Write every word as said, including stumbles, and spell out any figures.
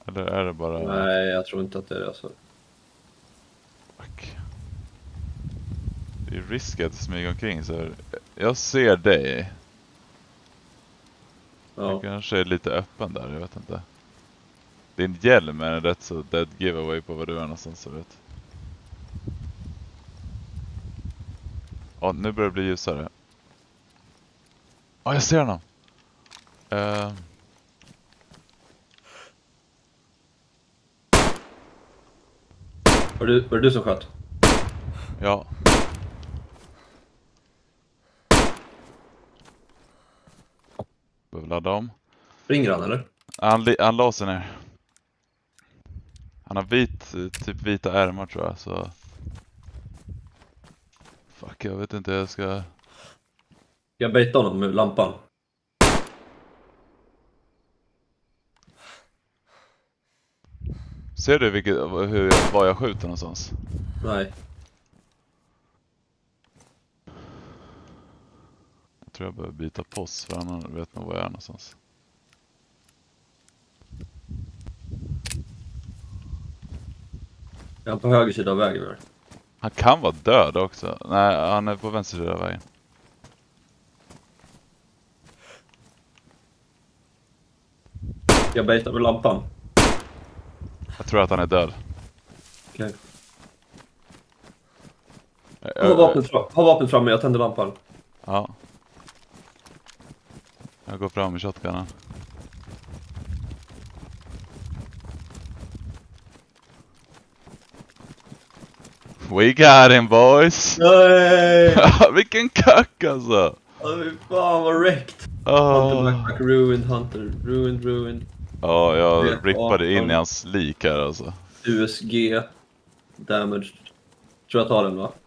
Eller är det bara... Nej, jag tror inte att det är det alltså. Fuck. Det är riskat att smyga omkring så här. Jag ser dig. Ja. Jag kanske är lite öppen där, jag vet inte. Din hjälm är en rätt så dead giveaway på vad du är någonstans, så vet. Ja, nu börjar det bli ljusare. Ja, jag ser honom. Uh... Var, du, var det du som sköt? Ja. Behöver ladda om. Ringer han eller? Han, han la sig ner. Han har vit, typ vita ärmar tror jag, så... Fuck, jag vet inte, jag ska... Jag baitar honom med lampan. Ser du vilket, hur jag, var jag skjuter någonstans? Nej. Jag tror jag behöver byta post för han vet nog var jag är någonstans. Jag är på höger sida av vägen här. Han kan vara död också. Nej, han är på vänster sida av vägen. Jag baitar med lampan. Jag tror att han är död. Okej. Okay. Ha vapen fram, ha vapen framme, jag tänder lampan. Ja. Jag går fram med shotgunnen. We got him, boys! Nej! Vilken kack alltså! Åh, fy fan vad wrecked! Oh. Hunter backpack, ruined, hunter, ruined, ruined. Ja, jag rippade in i hans lik här alltså. U S G, damaged. Tror jag tar den va?